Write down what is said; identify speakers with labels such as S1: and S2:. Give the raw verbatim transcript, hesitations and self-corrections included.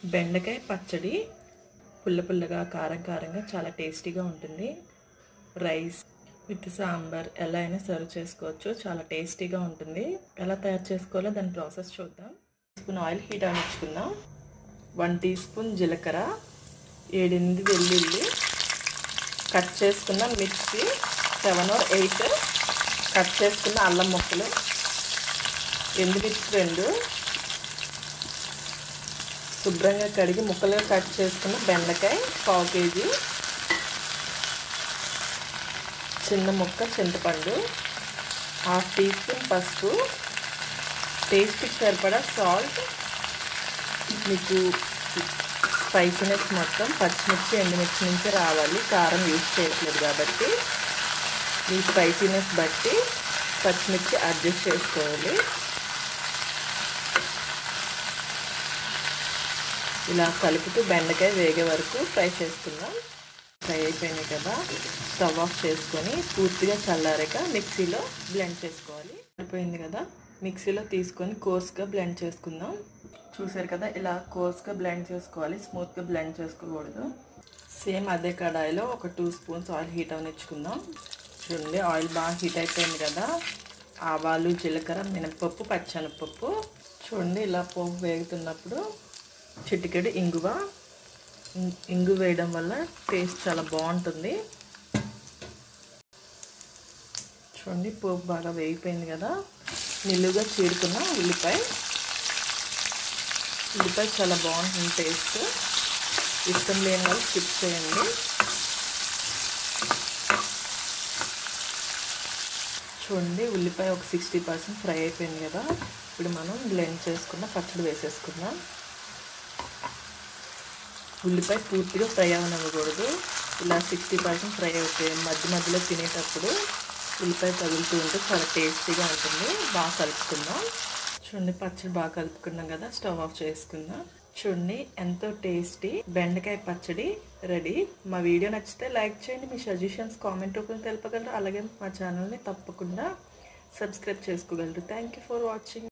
S1: బెండకాయ పచ్చడి పుల్ల పుల్లగా కారం కారంగా చాలా టేస్టీగా ఉంటుంది. రైస్ విత్ సాంబార్ ఎలా అయినా సర్వ్ చేసుకోవచ్చు. చాలా టేస్టీగా ఉంటుంది. ఎలా తయారు చేసుకోవాలో దాని ప్రాసెస్ చూద్దాం. స్పూన్ ఆయిల్ హీట్ అనిచ్చుకుందాం. వన్ టీ స్పూన్ జీలకర్ర, ఏడెనిమిది వెల్లుల్లి, కట్ చేసుకున్న మిర్చి, సెవెన్ ఆర్ ఎయిట్ కట్ చేసుకున్న అల్లం ముక్కలు, ఎండుమిర్చి రెండు, శుభ్రంగా కడిగి ముక్కలుగా కట్ చేసుకున్న బెండకాయ పావు కేజీ, చిన్న ముక్క చింతపండు, హాఫ్ టీ స్పూన్ పసుపు, టేస్ట్కి సరిపడా సాల్ట్. మీకు స్పైసీనెస్ మొత్తం పచ్చిమిర్చి ఎండుమిర్చి నుంచి రావాలి, కారం యూజ్ చేయట్లేదు కాబట్టి మీ స్పైసీనెస్ బట్టి పచ్చిమిర్చి అడ్జస్ట్ చేసుకోవాలి. ఇలా కలుపుతూ బెండకాయ వేగే వరకు ఫ్రై చేసుకుందాం. ఫ్రై అయిపోయినాయి కదా, స్టవ్ ఆఫ్ చేసుకొని పూర్తిగా చల్లారాక మిక్సీలో బ్లెండ్ చేసుకోవాలి. అయిపోయింది కదా, మిక్సీలో తీసుకొని కోర్స్గా బ్లెండ్ చేసుకుందాం. చూసారు కదా, ఇలా కోర్స్గా బ్లెండ్ చేసుకోవాలి, స్మూత్గా బ్లెండ్ చేసుకోకూడదు. సేమ్ అదే కడాయిలో ఒక టూ స్పూన్స్ ఆయిల్ హీట్ అవనిచ్చుకుందాం. చూడండి, ఆయిల్ బాగా హీట్ అయిపోయింది కదా, ఆవాలు, జీలకర్ర, మినపప్పు, పచ్చెనపప్పు. చూడండి, ఇలా పోపు వేగుతున్నప్పుడు చిటికెడు ఇంగువ. ఇంగు వేయడం వల్ల టేస్ట్ చాలా బాగుంటుంది. చూడండి, పోపు బాగా వేగిపోయింది కదా, నిలువుగా చీరుకున్న ఉల్లిపాయ. ఉల్లిపాయ చాలా బాగుంటుంది టేస్ట్. ఇష్టం లేని వాళ్ళు స్కిప్ చేయండి. చూడండి, ఉల్లిపాయ ఒక సిక్స్టీ పర్సెంట్ ఫ్రై అయిపోయింది కదా. ఇప్పుడు మనం బ్లెండ్ చేసుకున్న పచ్చడి వేసేసుకుందాం. ఉల్లిపాయ పూర్తిగా ఫ్రై అవ్వనివ్వకూడదు. ఇలా సిక్స్టీ పర్సెంట్ ఫ్రై అవుతాయి. మధ్య మధ్యలో తినేటప్పుడు ఉల్లిపాయ తగులుతూ ఉంటే చాలా టేస్టీగా ఉంటుంది. బాగా కలుపుకుందాం. చూడండి, పచ్చడి బాగా కలుపుకున్నాం కదా, స్టవ్ ఆఫ్ చేసుకుందాం. చూడండి, ఎంతో టేస్టీ బెండకాయ పచ్చడి రెడీ. మా వీడియో నచ్చితే లైక్ చేయండి. మీ సజెషన్స్ కామెంట్ రూపంలో తెలపగలరు. అలాగే మా ఛానల్ని తప్పకుండా సబ్స్క్రైబ్ చేసుకోగలరు. Thank you for watching.